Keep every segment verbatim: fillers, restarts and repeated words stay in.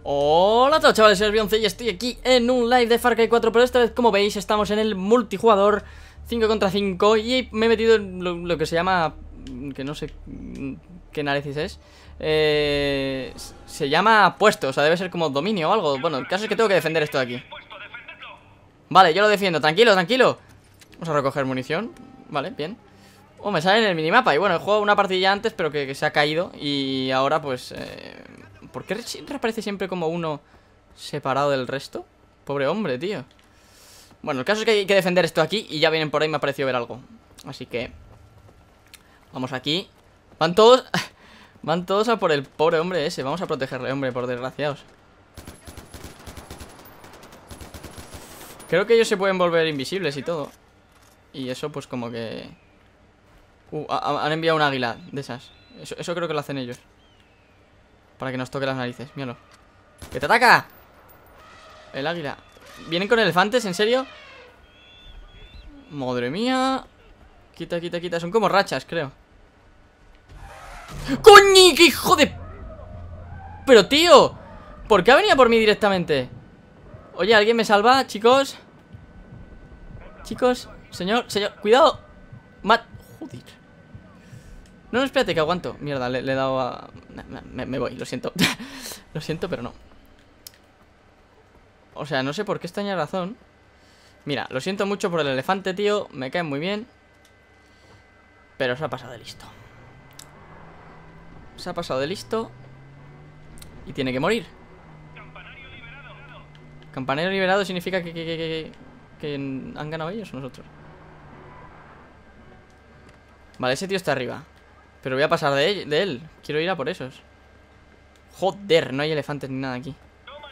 Hola a todos, chavales, soy Bionce y estoy aquí en un live de Far Cry cuatro. Pero esta vez, como veis, estamos en el multijugador cinco contra cinco. Y me he metido en lo, lo que se llama, que no sé qué narices es, eh, se llama puesto, o sea, debe ser como dominio o algo. Bueno, el caso es que tengo que defender esto de aquí. Vale, yo lo defiendo, tranquilo, tranquilo. Vamos a recoger munición. Vale, bien. Oh, me sale en el minimapa. Y bueno, he jugado una partida antes, pero que, que se ha caído. Y ahora pues eh, ¿por qué reaparece siempre como uno separado del resto? Pobre hombre, tío. Bueno, el caso es que hay que defender esto aquí. Y ya vienen por ahí, me ha parecido ver algo. Así que vamos aquí. Van todos Van todos a por el pobre hombre ese. Vamos a protegerle, hombre, por desgraciados. Creo que ellos se pueden volver invisibles y todo. Y eso pues como que uh, ha, han enviado un águila de esas. Eso, eso creo que lo hacen ellos, para que nos toque las narices, míralo. ¡Que te ataca! El águila. ¿Vienen con elefantes? ¿En serio? Madre mía. Quita, quita, quita. Son como rachas, creo. ¡Coño! ¡Qué hijo de... Pero tío, ¿por qué ha venido por mí directamente? Oye, ¿alguien me salva, chicos? Chicos, señor, señor, cuidado. Mat... Joder. No, no, espérate, que aguanto. Mierda, le, le he dado a... Me, me voy, lo siento. Lo siento, pero no. O sea, no sé por qué extraña razón. Mira, lo siento mucho por el elefante, tío. Me cae muy bien, pero se ha pasado de listo. Se ha pasado de listo y tiene que morir. Campanero liberado significa que, que, que, que, que han ganado ellos o nosotros. Vale, ese tío está arriba, pero voy a pasar de él, de él. Quiero ir a por esos. Joder, no hay elefantes ni nada aquí.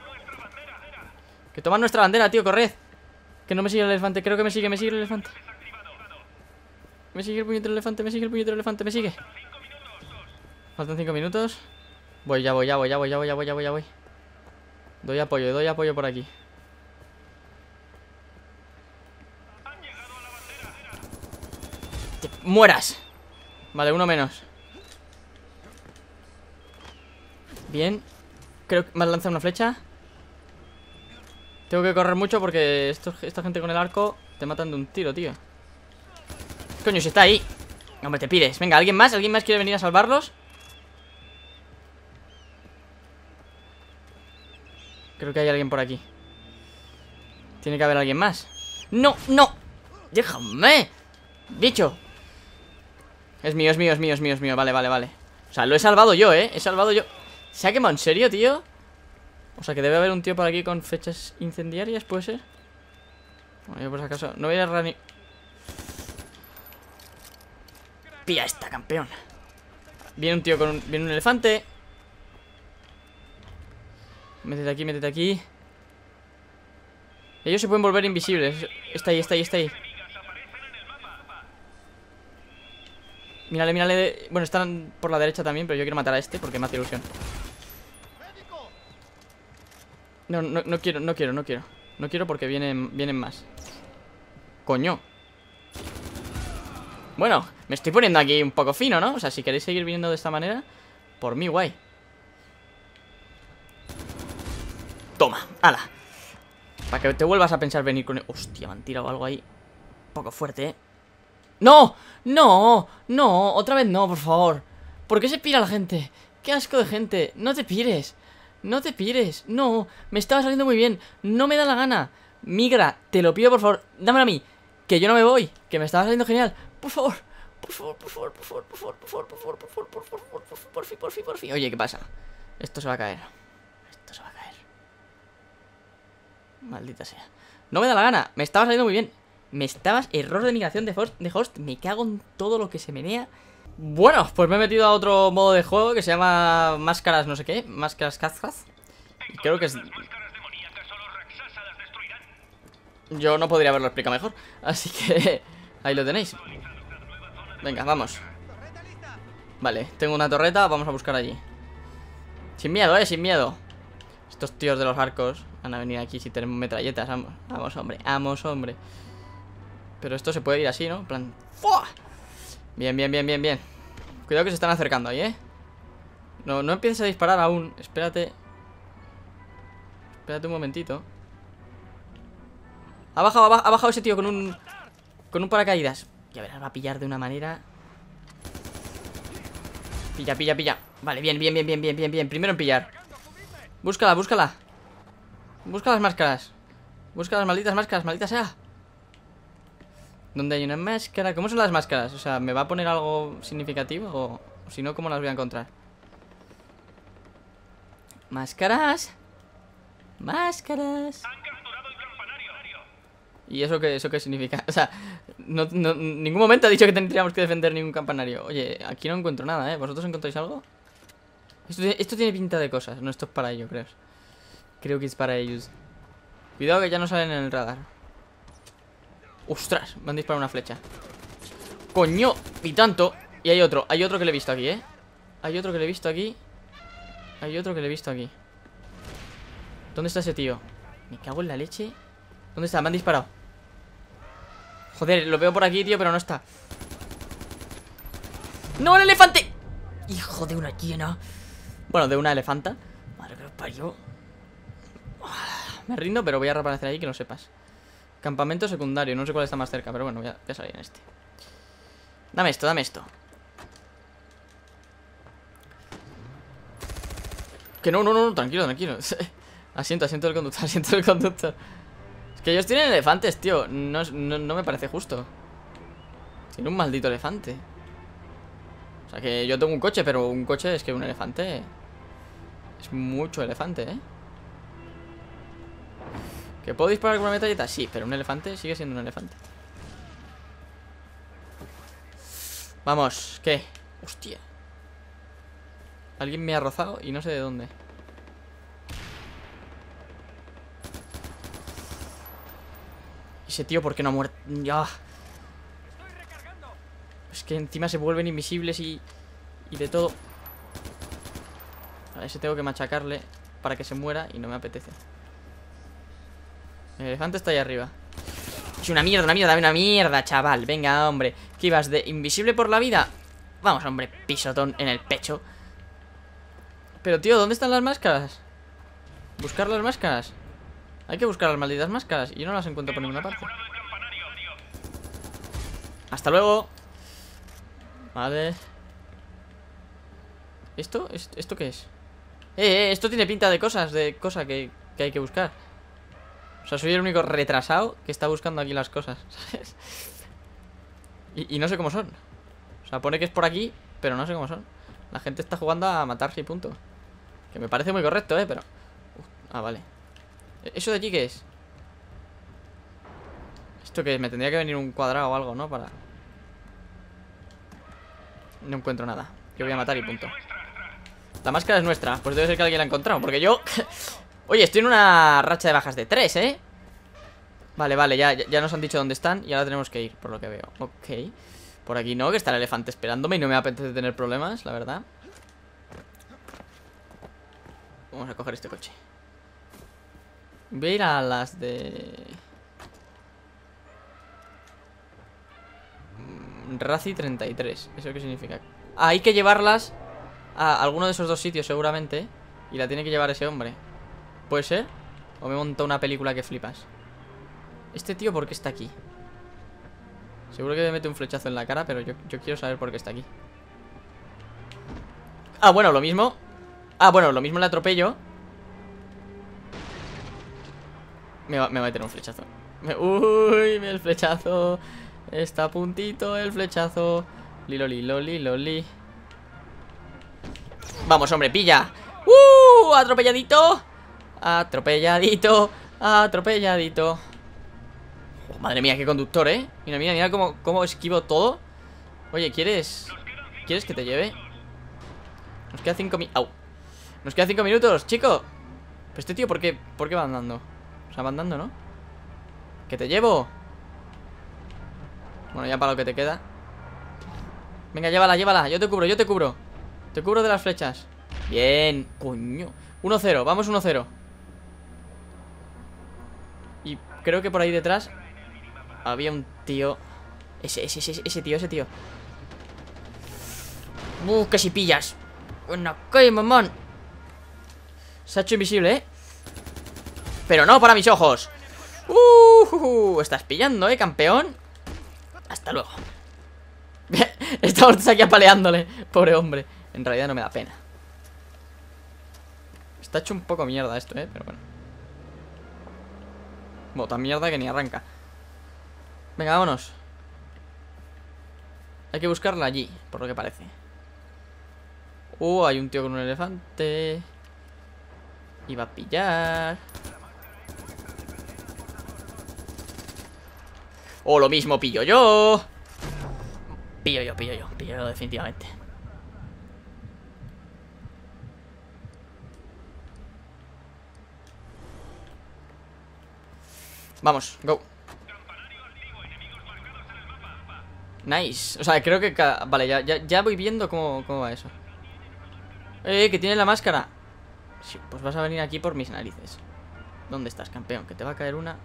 Que toman nuestra bandera, tío, corred. Que no me sigue el elefante, creo que me sigue, me sigue el elefante. Me sigue el puñetero elefante, me sigue el puñetero elefante, me sigue. Faltan cinco minutos. Voy, ya voy, ya voy, ya voy, ya voy, ya voy, ya voy, ya voy. Doy apoyo, doy apoyo por aquí. ¡Te mueras! Vale, uno menos. Bien. Creo que me has lanzado una flecha. Tengo que correr mucho porque esto, esta gente con el arco te matan de un tiro, tío. Coño, si está ahí. Hombre, te pides. Venga, ¿alguien más? ¿Alguien más quiere venir a salvarlos? Creo que hay alguien por aquí. Tiene que haber alguien más. ¡No, no! ¡Déjame! ¡Bicho! Es mío, es mío, es mío, es mío, es mío. Vale, vale, vale. O sea, lo he salvado yo, ¿eh? He salvado yo. ¿Se ha quemado en serio, tío? O sea, que debe haber un tío por aquí con fechas incendiarias, ¿puede ser? Bueno, yo por si acaso no voy a rani... Pilla esta, campeón. Viene un tío con un... Viene un elefante. Métete aquí, métete aquí. Ellos se pueden volver invisibles. Está ahí, está ahí, está ahí. Mírale, mírale de... Bueno, están por la derecha también, pero yo quiero matar a este porque me hace ilusión. No, no, no quiero, no quiero, no quiero. No quiero porque vienen, vienen más. Coño. Bueno, me estoy poniendo aquí un poco fino, ¿no? O sea, si queréis seguir viniendo de esta manera, por mí, guay. Toma, ala. Para que te vuelvas a pensar venir con... Hostia, me han tirado algo ahí un poco fuerte, ¿eh? ¡No! ¡No! ¡No! Otra vez no, por favor. ¿Por qué se pira la gente? ¡Qué asco de gente! No te pires. No te pires. No, me estaba saliendo muy bien. No me da la gana. Migra, te lo pido, por favor. Dámelo a mí. Que yo no me voy. Que me estaba saliendo genial. Por favor. Por favor, por favor, por favor, por favor, por favor, por favor, por favor, por favor, por favor, por fin, por fin, por fin. Oye, ¿qué pasa? Esto se va a caer. Esto se va a caer. Maldita sea. No me da la gana. Me estaba saliendo muy bien. Me estabas... Error de migración de host, de host. Me cago en todo lo que se menea. Bueno, pues me he metido a otro modo de juego que se llama Máscaras no sé qué. Máscaras Kazkaz. Y creo que es... Yo no podría haberlo explicado mejor. Así que... ahí lo tenéis. Venga, vamos. Vale, tengo una torreta. Vamos a buscar allí. Sin miedo, eh, sin miedo. Estos tíos de los arcos van a venir aquí si tenemos metralletas. Vamos, vamos, hombre, vamos, hombre. Pero esto se puede ir así, ¿no? En plan... ¡Fua! Bien, bien, bien, bien, bien. Cuidado que se están acercando ahí, ¿eh? No, no empieces a disparar aún. Espérate. Espérate un momentito. Ha bajado, ha, ha bajado ese tío con un... Con un paracaídas. Ya verás, va a pillar de una manera. Pilla, pilla, pilla. Vale, bien, bien, bien, bien, bien, bien, bien. Primero en pillar. Búscala, búscala. Busca las máscaras. Busca las malditas máscaras, maldita sea. ¿Dónde hay una máscara? ¿Cómo son las máscaras? O sea, ¿me va a poner algo significativo? O, o si no, ¿cómo las voy a encontrar? Máscaras. Máscaras. ¿Y eso qué, eso qué significa? O sea, no, no, en ningún momento ha dicho que tendríamos que defender ningún campanario. Oye, aquí no encuentro nada, ¿eh? ¿Vosotros encontráis algo? Esto, esto tiene pinta de cosas. No, esto es para ello, creo. Creo que es para ellos. Cuidado que ya no salen en el radar. ¡Ostras! Me han disparado una flecha. ¡Coño! Y tanto. Y hay otro, hay otro que le he visto aquí, ¿eh? Hay otro que le he visto aquí. Hay otro que le he visto aquí. ¿Dónde está ese tío? Me cago en la leche. ¿Dónde está? Me han disparado. Joder, lo veo por aquí, tío, pero no está. ¡No, el elefante! Hijo de una hiena. Bueno, de una elefanta. Madre que os parió. Me rindo, pero voy a reaparecer ahí, que lo sepas. Campamento secundario, no sé cuál está más cerca, pero bueno, voy a, voy a salir en este. Dame esto, dame esto. Que no, no, no, tranquilo, tranquilo. Asiento, asiento del conductor, asiento del conductor. Es que ellos tienen elefantes, tío. No, no, no me parece justo. Tiene un maldito elefante. O sea, que yo tengo un coche, pero un coche es que un elefante es mucho elefante, ¿eh? ¿Que puedo disparar con una metralleta? Sí, pero un elefante sigue siendo un elefante. Vamos, ¿qué? Hostia. Alguien me ha rozado y no sé de dónde. Ese tío, ¿por qué no ha muerto? Ya. Es que encima se vuelven invisibles y... Y de todo. A ese tengo que machacarle para que se muera y no me apetece. El elefante está ahí arriba. Es una mierda, una mierda, una mierda, chaval. Venga, hombre. ¿Qué ibas de invisible por la vida? Vamos, hombre, pisotón en el pecho. Pero, tío, ¿dónde están las máscaras? Buscar las máscaras. Hay que buscar las malditas máscaras y yo no las encuentro por ninguna parte. Hasta luego. Vale. ¿Esto? ¿Esto qué es? Eh, eh, esto tiene pinta de cosas, de cosa que, que hay que buscar. O sea, soy el único retrasado que está buscando aquí las cosas, ¿sabes? Y, y no sé cómo son. O sea, pone que es por aquí, pero no sé cómo son. La gente está jugando a matarse y punto. Que me parece muy correcto, ¿eh? Pero... Uf, ah, vale. ¿Eso de aquí qué es? ¿Esto qué es? Me tendría que venir un cuadrado o algo, ¿no? Para... No encuentro nada. Yo voy a matar y punto. La máscara es nuestra. Pues debe ser que alguien la ha encontrado. Porque yo... Oye, estoy en una racha de bajas de tres, ¿eh? Vale, vale, ya, ya nos han dicho dónde están. Y ahora tenemos que ir, por lo que veo. Ok. Por aquí no, que está el elefante esperándome. Y no me apetece tener problemas, la verdad. Vamos a coger este coche. Voy a ir a las de... Razi treinta y tres. ¿Eso qué significa? Ah, hay que llevarlas a alguno de esos dos sitios seguramente. Y la tiene que llevar ese hombre. ¿Puede ser? ¿O me he montado una película que flipas? ¿Este tío por qué está aquí? Seguro que me mete un flechazo en la cara, pero yo, yo quiero saber por qué está aquí. Ah, bueno, lo mismo. Ah, bueno, lo mismo le atropello. Me va, me va a meter un flechazo. Me, uy, el flechazo. Está a puntito el flechazo. Lilo, lilo, lilo, li. Vamos, hombre, pilla. ¡Uh! Atropelladito. Atropelladito. Atropelladito. Oh, madre mía, qué conductor, ¿eh? Mira, mira, mira cómo, cómo esquivo todo. Oye, ¿quieres? ¿Quieres que te lleve? Nos queda cinco minutos. ¡Au! Nos queda cinco minutos, chico. Pero este tío, ¿por qué? ¿Por qué va andando? O sea, va andando, ¿no? ¿Que te llevo? Bueno, ya para lo que te queda. Venga, llévala, llévala. Yo te cubro, yo te cubro. Te cubro de las flechas. Bien, coño. uno cero, vamos uno cero. Y creo que por ahí detrás había un tío. Ese, ese, ese, ese tío, ese tío. Uh, que si pillas. Bueno, ¿qué, mamón? Se ha hecho invisible, ¿eh? Pero no para mis ojos. Uh, uh, uh, estás pillando, eh, campeón. Hasta luego. Estamos aquí apaleándole. Pobre hombre. En realidad no me da pena. Está hecho un poco mierda esto, eh, pero bueno. Bueno, tan mierda que ni arranca. Venga, vámonos. Hay que buscarla allí, por lo que parece. Uh, hay un tío con un elefante. Iba a pillar. O lo mismo pillo yo. Pillo yo, pillo yo, pillo yo definitivamente. Vamos, go. Nice. O sea, creo que cada... Vale, ya, ya, ya voy viendo cómo, cómo va eso. Eh, que tiene la máscara. Sí, pues vas a venir aquí por mis narices. ¿Dónde estás, campeón? Que te va a caer una.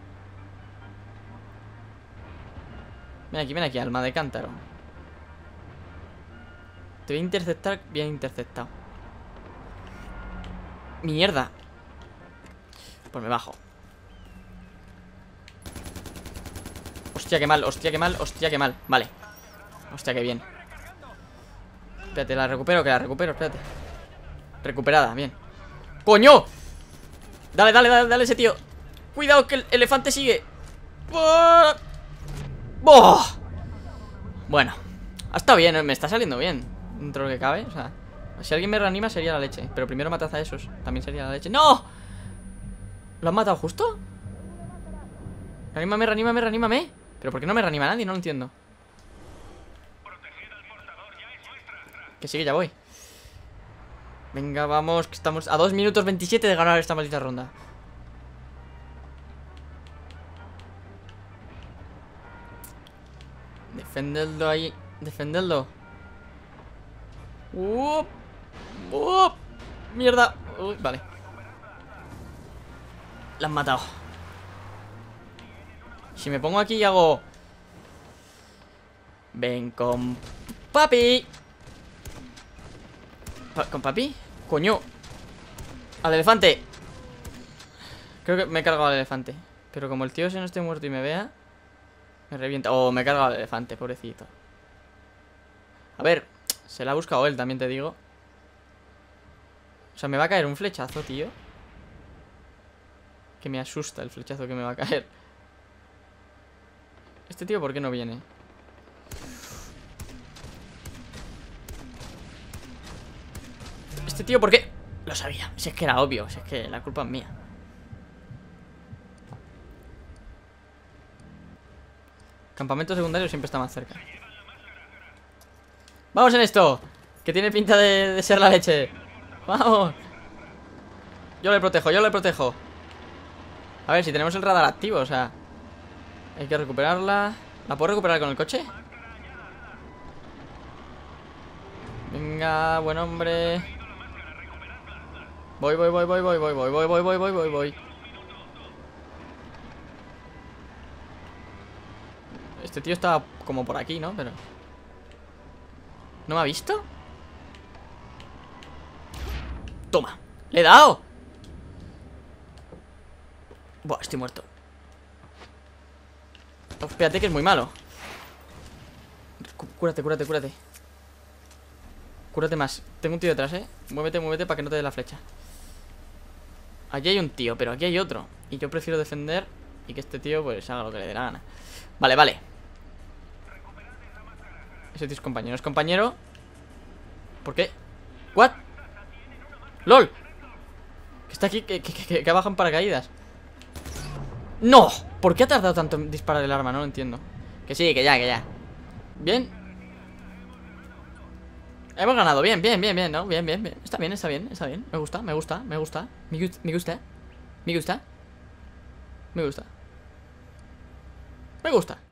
Ven aquí, ven aquí, alma de cántaro. Te voy a interceptar. Bien interceptado. Mierda. Pues me bajo. Hostia, qué mal, hostia, qué mal, hostia, qué mal. Vale. Hostia, qué bien. Espérate, la recupero, que la recupero, espérate. Recuperada, bien. ¡Coño! Dale, dale, dale, dale ese tío. Cuidado que el elefante sigue. ¡Oh! ¡Oh! Bueno, ha estado bien, me está saliendo bien. Dentro de lo que cabe, o sea, si alguien me reanima sería la leche. Pero primero matad a esos, también sería la leche. ¡No! ¿Lo han matado justo? Reanímame, reanímame, reanímame. ¿Pero por qué no me reanima nadie? No lo entiendo. Que sí, que ya voy. Venga, vamos, que estamos a dos minutos veintisiete de ganar esta maldita ronda. Defenderlo ahí. Defenderlo. Uh, uh, mierda. Uh, vale. La han matado. Si me pongo aquí y hago... Ven con papi. Pa ¿Con papi? Coño. Al elefante. Creo que me he cargado al elefante. Pero como el tío ese no esté muerto y me vea, me revienta. Oh, me he cargado al elefante, pobrecito. A ver, se la ha buscado él, también te digo. O sea, me va a caer un flechazo, tío. Que me asusta el flechazo que me va a caer. Este tío, ¿por qué no viene? Este tío, ¿por qué? Lo sabía, si es que era obvio. Si es que la culpa es mía. Campamento secundario siempre está más cerca. ¡Vamos en esto! Que tiene pinta de, de ser la leche. ¡Vamos! Yo le protejo, yo le protejo. A ver, si tenemos el radar activo, o sea, hay que recuperarla. ¿La puedo recuperar con el coche? Venga, buen hombre. Voy, voy, voy, voy, voy, voy, voy, voy, voy, voy, voy, voy, voy. Este tío está como por aquí, ¿no? Pero... ¿no me ha visto? Toma, le he dado. Buah, estoy muerto. Oh, espérate que es muy malo. Cúrate, cúrate, cúrate. Cúrate más. Tengo un tío detrás, eh. Muévete, muévete para que no te dé la flecha. Allí hay un tío, pero aquí hay otro. Y yo prefiero defender y que este tío pues haga lo que le dé la gana. Vale, vale. Ese tío es compañero, es compañero. ¿Por qué? ¿What? ¡Lol! Que está aquí, que, que, que, que bajan paracaídas. ¡No! ¿Por qué ha tardado tanto en disparar el arma? No lo entiendo. Que sí, que ya, que ya. Bien. Hemos ganado, bien, bien, bien, bien, ¿no? Bien, bien, bien. Está bien, está bien, está bien. Me gusta, me gusta, me gusta. Me gusta, me gusta. Me gusta. Me gusta. Me gusta.